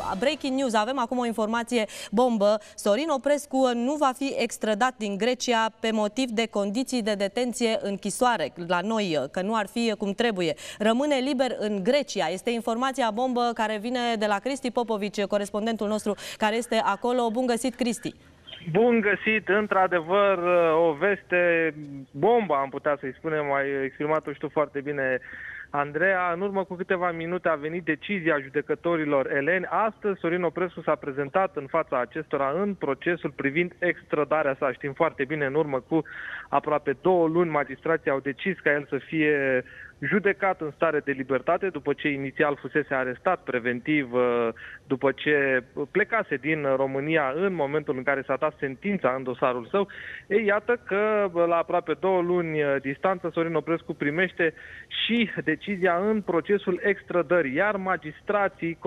breaking news, avem acum o informație bombă. Sorin Oprescu nu va fi extradat din Grecia pe motiv de condiții de detenție închisoare la noi, că nu ar fi cum trebuie. Rămâne liber în Grecia. Este informația bombă care vine de la Cristi Popovici, corespondentul nostru care este acolo. Bun găsit, Cristi! Bun găsit, într-adevăr, o veste bombă, am putea să-i spunem, ai exprimat-o și tu foarte bine, Andreea. În urmă cu câteva minute a venit decizia judecătorilor eleni. Astăzi Sorin Oprescu s-a prezentat în fața acestora în procesul privind extradarea sa. Știm foarte bine, în urmă cu aproape 2 luni, magistrații au decis ca el să fie judecat în stare de libertate, după ce inițial fusese arestat preventiv, după ce plecase din România în momentul în care s-a dat sentința în dosarul său. Ei, iată că la aproape 2 luni distanță Sorin Oprescu primește și decizia în procesul extradării, iar magistrații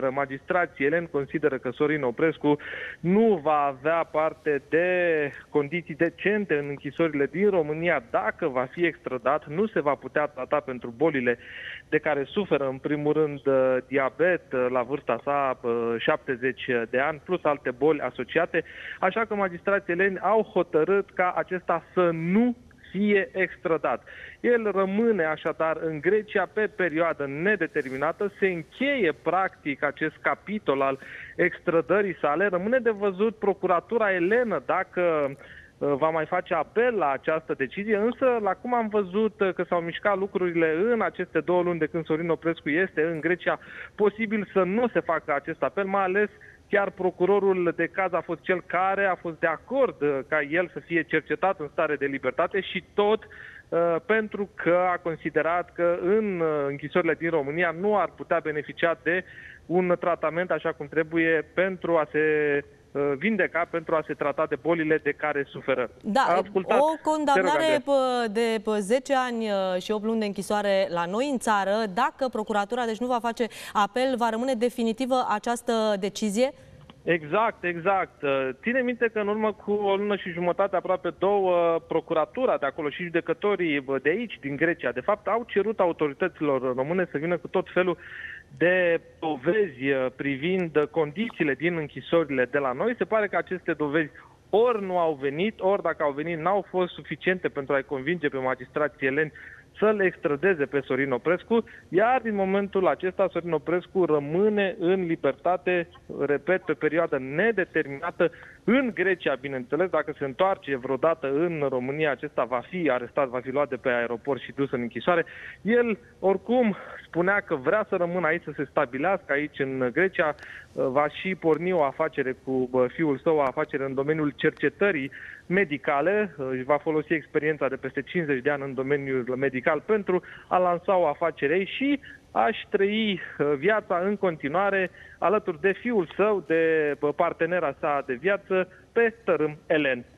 eleni consideră că Sorin Oprescu nu va avea parte de condiții decente în închisorile din România dacă va fi extradat, nu se va putea trata pentru bolile de care suferă, în primul rând diabet la vârsta sa, 70 de ani, plus alte boli asociate, așa că magistrații eleni au hotărât ca acesta să nu fie extradat. El rămâne așadar în Grecia pe perioadă nedeterminată, se încheie practic acest capitol al extradării sale, rămâne de văzut procuratura elenă dacă va mai face apel la această decizie, însă la cum am văzut că s-au mișcat lucrurile în aceste 2 luni de când Sorin Oprescu este în Grecia, posibil să nu se facă acest apel, mai ales chiar procurorul de caz a fost cel care a fost de acord ca el să fie cercetat în stare de libertate și tot pentru că a considerat că în închisorile din România nu ar putea beneficia de un tratament așa cum trebuie pentru a se vindeca, pentru a se trata de bolile de care suferă. Da, o condamnare de 10 ani și 8 luni de închisoare la noi în țară. Dacă procuratura deci nu va face apel, va rămâne definitivă această decizie? Exact. Ține minte că în urmă cu 1 lună și jumătate, aproape 2, procuratura de acolo și judecătorii de aici, din Grecia, de fapt, au cerut autorităților române să vină cu tot felul de dovezi privind condițiile din închisorile de la noi. Se pare că aceste dovezi ori nu au venit, ori dacă au venit n-au fost suficiente pentru a-i convinge pe magistrații eleni să-l extradeze pe Sorin Oprescu, iar din momentul acesta Sorin Oprescu rămâne în libertate, repet, pe perioadă nedeterminată în Grecia, bineînțeles. Dacă se întoarce vreodată în România, acesta va fi arestat, va fi luat de pe aeroport și dus în închisoare. El, oricum, spunea că vrea să rămână aici, să se stabilească aici în Grecia, va și porni o afacere cu fiul său, o afacere în domeniul cercetării medicale, își va folosi experiența de peste 50 de ani în domeniul medical pentru a lansa o afacere și a-și trăi viața în continuare alături de fiul său, de partenera sa de viață, pe tărâm elen.